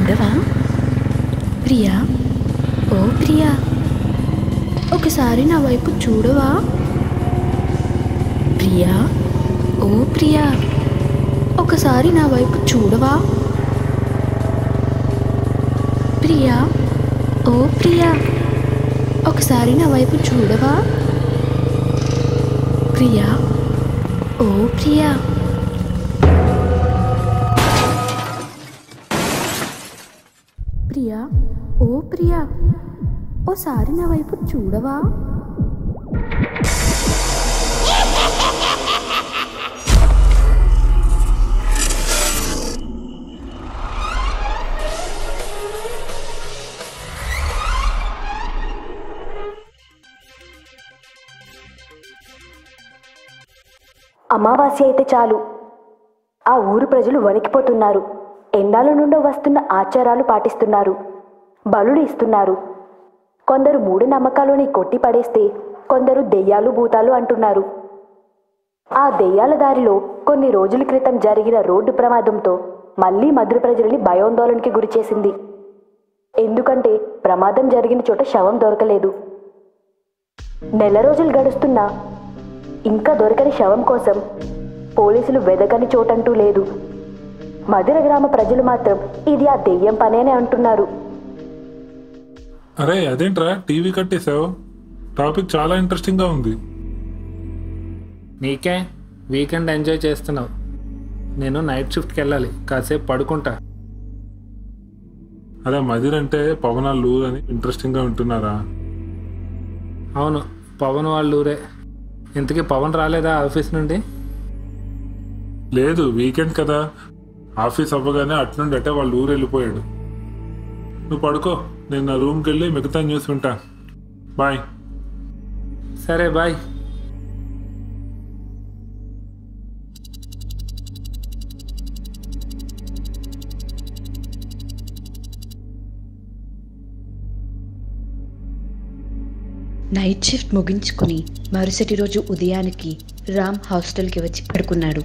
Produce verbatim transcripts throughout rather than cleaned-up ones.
చూడవా? ప్రియా, ఓ ప్రియా, ఒకసారి నా వైపు చూడవా? ప్రియా, ఓ ప్రియా, ఒకసారి నా వైపు చూడవా? ప్రియా, ఓ ప్రియా, ఒకసారి నా వైపు చూడవా? ప్రియా, ఓ ప్రియా. ప్రియా, ఓ ప్రియా, ఓసారి నా వైపు చూడవా? అమావాస్య అయితే చాలు ఆ ఊరు ప్రజలు వణికిపోతున్నారు. ఎండాల నుండి వస్తున్న ఆచారాలు పాటిస్తున్నారు, బలులు ఇస్తున్నారు. కొందరు మూఢనమ్మకాలని కొట్టి పడేస్తే కొందరు దెయ్యాలు భూతాలు అంటున్నారు. ఆ దెయ్యాల దారిలో కొన్ని రోజుల క్రితం జరిగిన రోడ్డు ప్రమాదంతో మళ్లీ మధుర ప్రజలని భయాందోళనకి గురిచేసింది. ఎందుకంటే ప్రమాదం జరిగిన చోట శవం దొరకలేదు. నెల రోజులు గడుస్తున్నా ఇంకా దొరకని శవం కోసం పోలీసులు వెదకని చోటంటూ లేదు. మధుర గ్రామ ప్రజలు మాత్రం ఇది ఆ దెయ్యం పనేనే అంటున్నారు. అరే అదేంట్రా టీవీ కట్టేశావు? టాపిక్ చాలా ఇంట్రెస్టింగ్గా ఉంది. నీకే వీకెండ్ ఎంజాయ్ చేస్తున్నావు, నేను నైట్ షిఫ్ట్కి వెళ్ళాలి, కాసేపు పడుకుంటా. అరే మదిరంటే పవనాలు అని ఇంట్రెస్టింగ్గా ఉంటున్నారా? అవును, పవన్ వాళ్ళ ఊరే. ఇంతకీ పవన్ రాలేదా ఆఫీస్ నుండి? లేదు, వీకెండ్ కదా, ఆఫీస్ అవ్వగానే అట్నుండి అటే వాళ్ళ ఊరు వెళ్ళిపోయాడు. నువ్వు పడుకో, నేను నా రూమ్కి వెళ్ళి మిగతా న్యూస్ వింటా. బాయ్. సరే బాయ్. నైట్ షిఫ్ట్ ముగించుకుని మరుసటి రోజు ఉదయానికి రామ్ హాస్టల్కి వచ్చి పడుకున్నాడు.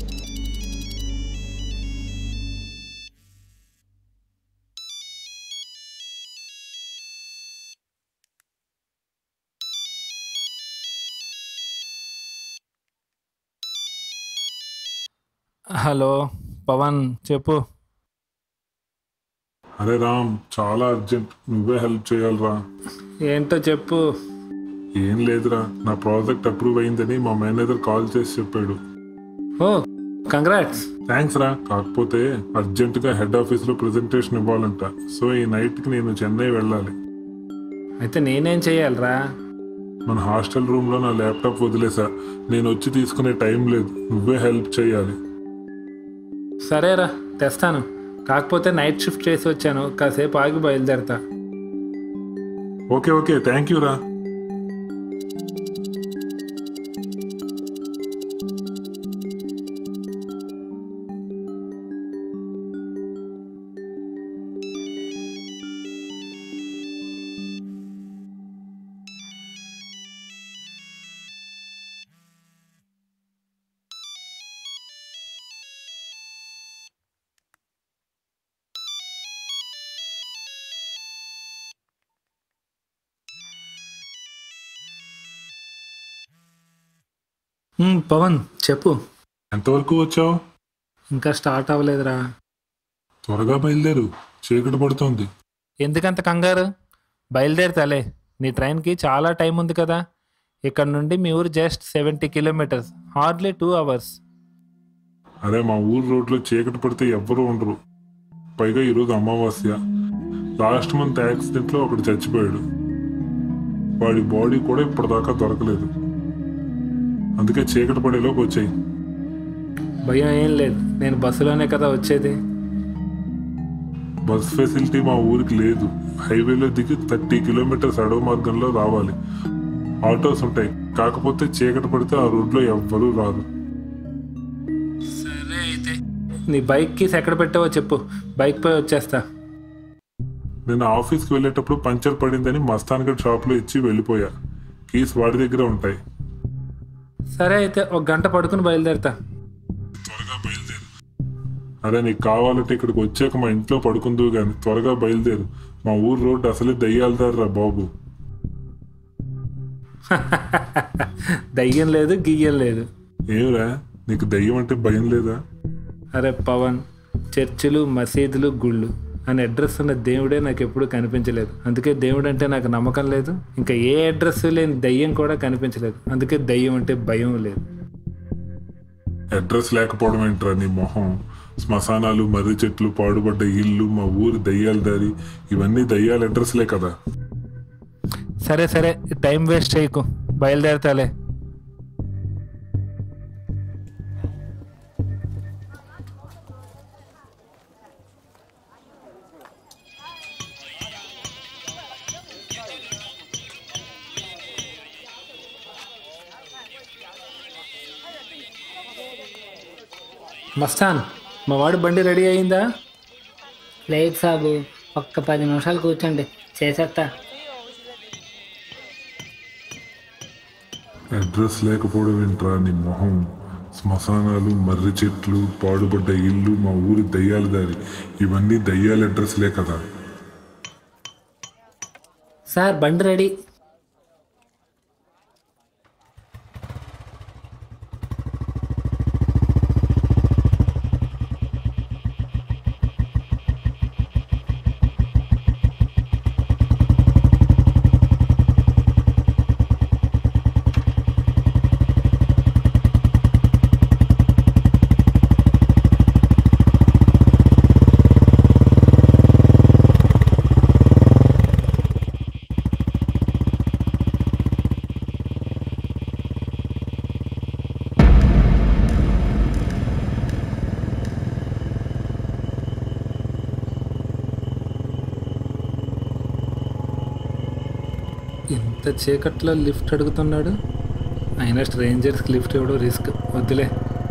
హలో పవన్, చెప్పు. అరే రామ్, చాలా అర్జెంట్, నువ్వే హెల్ప్ చేయాలరా. ఏంటో చెప్పు. ఏం లేదురా, నా ప్రాజెక్ట్ అప్రూవ్ అయిందని మా మేనేజర్ కాల్ చేసి చెప్పాడు. ఓ కంగ్రాట్స్. థ్యాంక్స్ రా, కాకపోతే అర్జెంటుగా హెడ్ ఆఫీస్లో ప్రెజెంటేషన్ ఇవ్వాలంట. సో ఈ నైట్కి నేను చెన్నై వెళ్ళాలి. అయితే నేనేం చేయాలరా? మన హాస్టల్ రూమ్లో నా ల్యాప్టాప్ వదిలేసా, నేను వచ్చి తీసుకునే టైం లేదు, నువ్వే హెల్ప్ చేయాలి. సరేరా, తెస్తాను. కాకపోతే నైట్ షిఫ్ట్ చేసి వచ్చాను, కాసేపు ఆగి బయలుదేరతా. ఓకే ఓకే, థ్యాంక్ యూ రా. పవన్ చెప్పు. ఎంతవరకు వచ్చావు? ఇంకా స్టార్ట్ అవ్వలేదురా. త్వరగా బయలుదేరు, చీకటి పడుతోంది. ఎందుకంత కంగారు? బయలుదేరుతాలే, నీ ట్రైన్కి చాలా టైం ఉంది కదా. ఇక్కడ నుండి మీ ఊరు just seventy kilometres, hardly two hours. అరే మా ఊరు రోడ్లో చీకటి పడితే ఎవ్వరూ ఉండరు. పైగా ఈరోజు అమావాస్య. లాస్ట్ మంత్ యాక్సిడెంట్లో ఒకడు చచ్చిపోయాడు. వాడి బాడీ కూడా ఇప్పటిదాకా దొరకలేదు. అందుకే చీకటి పడేలోకి వచ్చాయి. భయం ఏం లేదు, నేను బస్సులోనే కదా వచ్చేది. బస్ ఫెసిలిటీ మా ఊరికి లేదు. హైవేలో దిగి థర్టీ కిలోమీటర్స్ అడవి మార్గంలో రావాలి. ఆటోస్ ఉంటాయి, కాకపోతే చీకటి పడితే ఆ రోడ్లో ఎవ్వరూ రాదు. సరే అయితే నీ బైక్ కీస్ ఎక్కడ పెట్టావో చెప్పు, బైక్ పై వచ్చేస్తా. నేను ఆఫీస్కి వెళ్ళేటప్పుడు పంచర్ పడిందని మస్తాన్ గడ్ షాప్లో ఇచ్చి వెళ్ళిపోయా. కీస్ వాడి దగ్గర ఉంటాయి. సరే అయితే ఒక గంట పడుకుని బయలుదేరుతా. త్వరగా బయలుదేరు. అరే నీకు కావాలంటే ఇక్కడికి వచ్చాక మా ఇంట్లో పడుకుందువు కానీ త్వరగా బయలుదేరు. మా ఊరు రోడ్డు అసలే దయ్యాలదారురా బాబు. దయ్యం లేదు గియ్యం లేదు. ఏమిరా నీకు దయ్యం అంటే భయం లేదా? అరే పవన్, చర్చిలు మసీదులు గుళ్ళు అని అడ్రస్ ఉన్న దేవుడే నాకు ఎప్పుడు కనిపించలేదు. అందుకే దేవుడు అంటే నాకు నమ్మకం లేదు. ఇంకా ఏ అడ్రస్ లేని దయ్యం కూడా కనిపించలేదు. అందుకే దయ్యం అంటే భయం లేదు. అడ్రస్ లేకపోవడం ఏంట్రా నీ మొహం? శ్మశానాలు, మర్రి చెట్లు, పాడుబడ్డ ఇల్లు, మా ఊరి దయ్యాల దారి, ఇవన్నీ దయ్యాల అడ్రస్లే కదా. సరే సరే టైం వేస్ట్ చేయకు, బయలుదేరతాలే. మస్తాన్, మా వాడు బండి రెడీ అయిందా? లేదు సాబు, ఒక్క పది నిమిషాలు కూర్చోండి, చేసేస్తా. అడ్రస్ లేకపోవడం ఏంట్రా నీ మొహం? శ్మశానాలు, మర్రి చెట్లు, పాడుబడ్డ ఇల్లు, మా ఊరి దయ్యాల దారి, ఇవన్నీ దయ్యాల అడ్రస్లే కదా. సార్ బండి రెడీ. ఇంత చీకట్లో లిఫ్ట్ అడుగుతున్నాడు. అయినా స్ట్రేంజర్స్కి లిఫ్ట్ ఇవ్వడం రిస్క్, వద్దులే.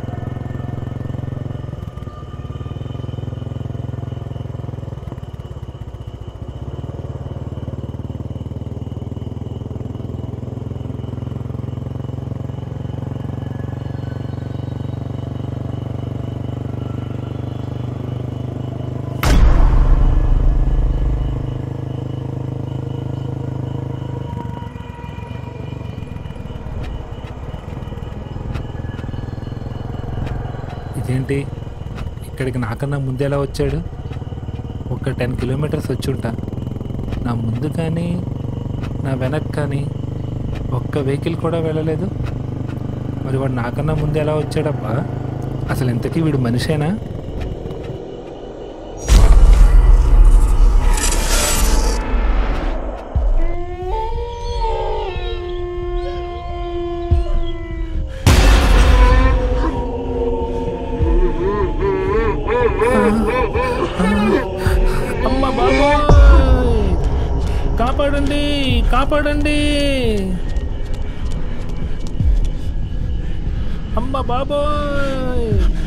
ఇదేంటి ఇక్కడికి నాకన్నా ముందు ఎలా వచ్చాడు? ఒక టెన్ కిలోమీటర్స్ వచ్చి ఉంటా. నా ముందు కానీ నా వెనక్కి కానీ ఒక్క వెహికల్ కూడా వెళ్ళలేదు. మరి వాడు నాకన్నా ముందు ఎలా వచ్చాడబ్బా? అసలు ఇంతకీ వీడు మనిషేనా? అమ్మ బాబోయ్, కాపాడండి కాపాడండి, అమ్మ బాబోయ్.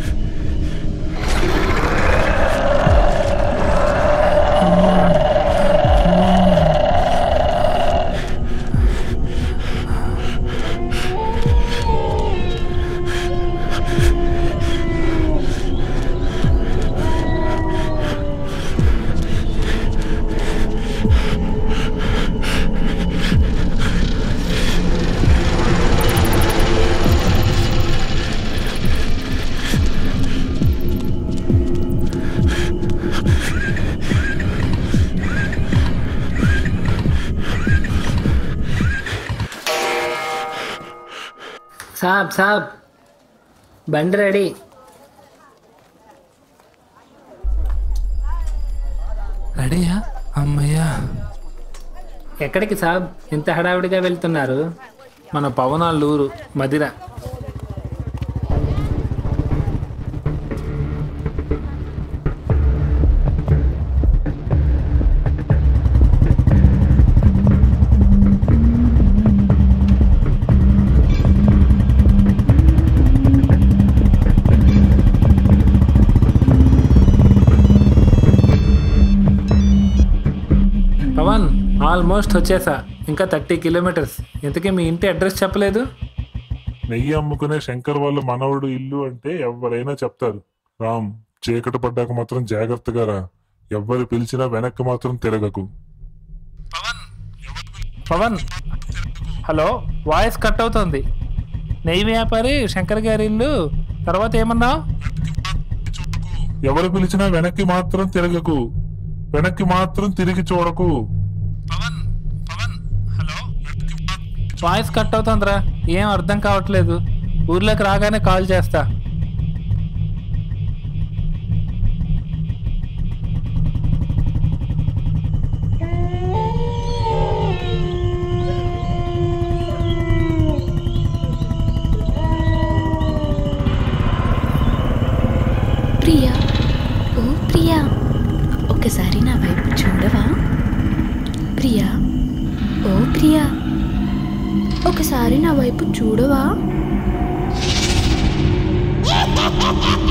సాబ్ సాబ్ బండి రెడీ. రెడీయా? అమ్మయ్యా. ఎక్కడికి సాబ్ ఇంత హడావిడిగా వెళ్తున్నారు? మన పవనాళ్ళూరు మదిర. పవన్, ఆల్మోస్ట్ వచ్చేసా. ఇంకా థర్టీ కిలోమీటర్స్. ఇంతకీ మీ ఇంటి అడ్రస్ చెప్పలేదు? నెయ్యి అమ్ముకునే శంకర్ వాళ్ళ మనవడు ఇల్లు అంటే ఎవరైనా చెప్తారు. రామ్, చీకటి పడ్డాక మాత్రం జాగ్రత్తగా రా. ఎవ్వరు పిలిచినా వెనక్కి మాత్రం తిరగకు. పవన్, హలో, వాయిస్ కట్ అవుతుంది. నెయ్యి వ్యాపారి శంకర్ గారి ఇల్లు, తర్వాత ఏమన్నావు? ఎవరు పిలిచినా వెనక్కి మాత్రం తిరగకు, వెనక్కి మాత్రం తిరిగి చూడకు. వాయిస్ కట్ అవుతుందిరా, ఏం అర్థం కావట్లేదు. ఊర్లోకి రాగానే కాల్ చేస్తా. ప్రియా, ఓ ప్రియా, ఒకసారి నా వైపు చూడవా? ప్రియా, ఓ ప్రియా, ఒకసారి నా వైపు చూడవా?